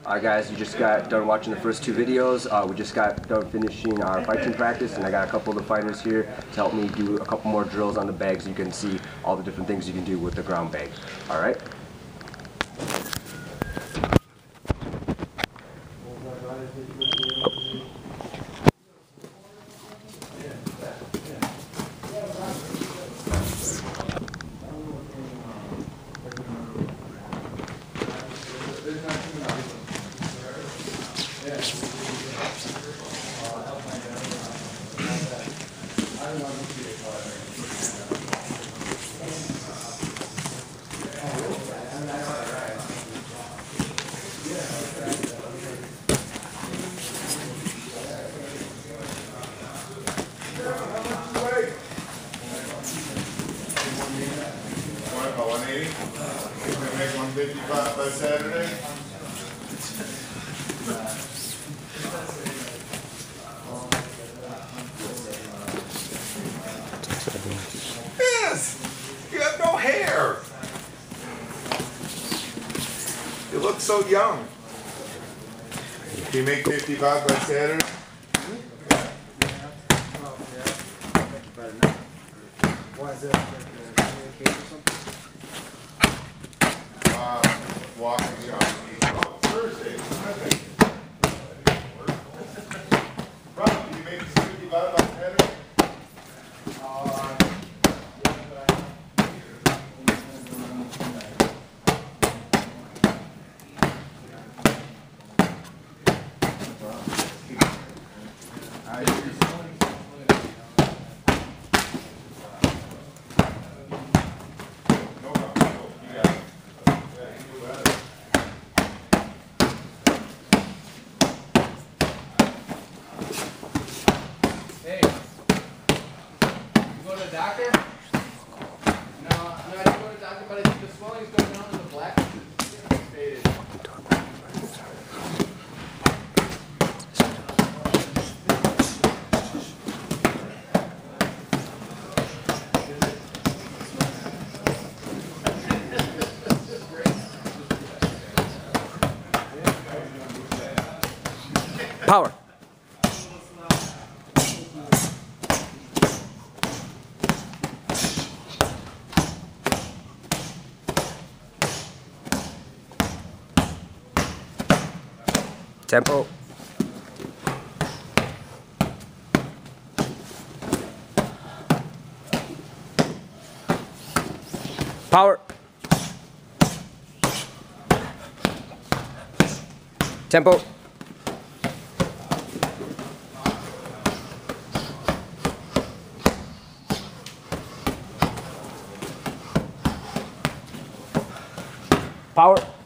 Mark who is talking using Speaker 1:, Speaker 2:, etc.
Speaker 1: Alright guys, you just got done watching the first two videos. We just got done finishing our fight team practice, and I got a couple of the fighters here to help me do a couple more drills on the bag so you can see all the different things you can do with the ground bag. Alright?
Speaker 2: About 180? Can we make 155 by Saturday? Yes! You have no hair! You look so young. Can you make 55 by Saturday?
Speaker 3: Why is that?
Speaker 2: Walking on Thursday. Rob, can you make 55 by Saturday?
Speaker 4: Hey, you go to the doctor? No, I didn't go to the doctor, but I think the swelling's going down in the black. It's faded.
Speaker 1: Power! Tempo. Power. Tempo. Power.